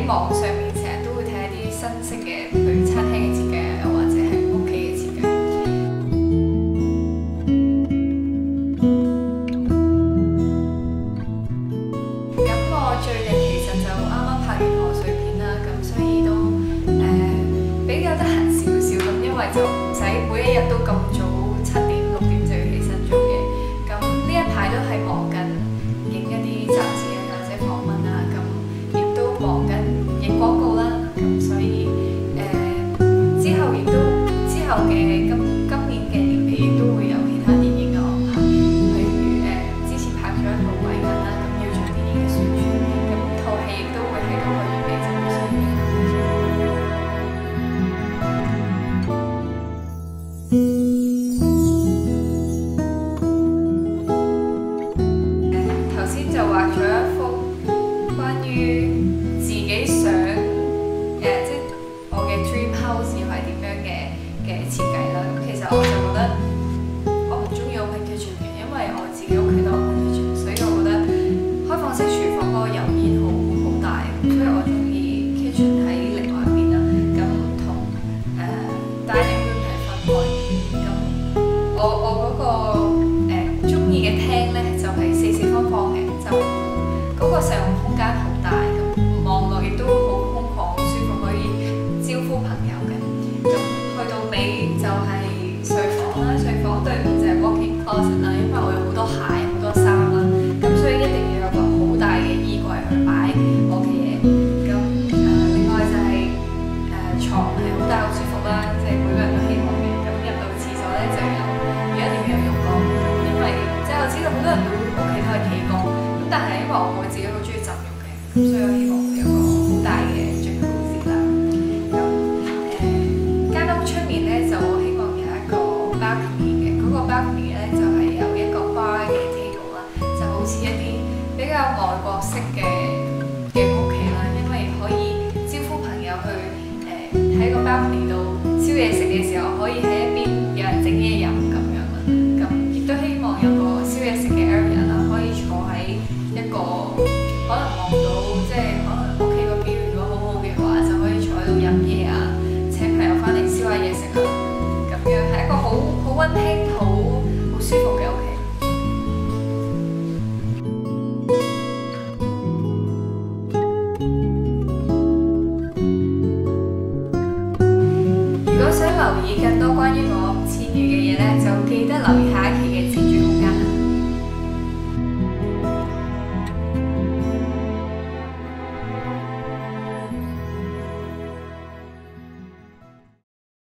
喺網上面成日都會睇一啲新式嘅，譬如餐廳嘅設計啊，又或者係屋企嘅設計。咁我最近其實就啱啱拍完賀歲片啦，咁所以都比較得閒少少咁，因為就唔使每一日都咁早7點6點就要起身做嘢。咁呢一排都係忙緊影一啲雜誌啊，或者訪問啊，咁亦都忙緊影廣告啦。咁所以之後嘅今年嘅年尾亦都會有其他電影嘅安排，譬如之前拍咗一套《偉人》啦，咁要做電影嘅宣傳，咁套戲亦都會喺今個月尾就會上映。頭先就畫咗一幅關於自己想即係我嘅 dream house 要係點樣嘅設計啦。咁其實我就覺得我唔中意 open kitchen 嘅，因為我自己屋企都 open kitchen，所以我覺得開放式廚房嗰個油煙好大，所以我中意 kitchen 喺另外一邊啦。咁同dining room 係分開。咁我嗰個中意嘅廳咧就係四方方嘅，就嗰個使用空間好大，咁望落亦都好空曠、好舒服，可以招呼朋友嘅。咁去到尾就係睡房啦，睡房對面就係 walk-in closet 啦，因為我有好多鞋、好多衫啦，咁所以一定要有個好大嘅衣櫃去擺我嘅嘢。咁另外就係床係好大、好舒服啦，即係每個人都希望嘅。咁入到廁所咧就有，一定要有浴缸，因為即係我知道好多人都屋企都係企缸，咁但係因為我自己好中意浸浴嘅，咁所以我希望會有個好大嘅jacuzzi啦。咁間屋出面咧就希望有一個 balcony 嘅，嗰個 balcony 咧就係有一個 bar 嘅 table 啦，就好似一啲比較外國式嘅屋企啦，因為可以招呼朋友去喺個 balcony 度燒嘢食嘅時候，可以喺一邊有人整嘢飲咁樣啦。咁亦都希望有個燒嘢食嘅 area 啦，可以坐喺一個可能望到即係可能屋企個 view 如果好好嘅話，就可以坐喺度飲嘢啊，請朋友翻嚟燒下嘢食啊，咁樣係一個好溫馨、好舒服嘅屋企。如果想留意更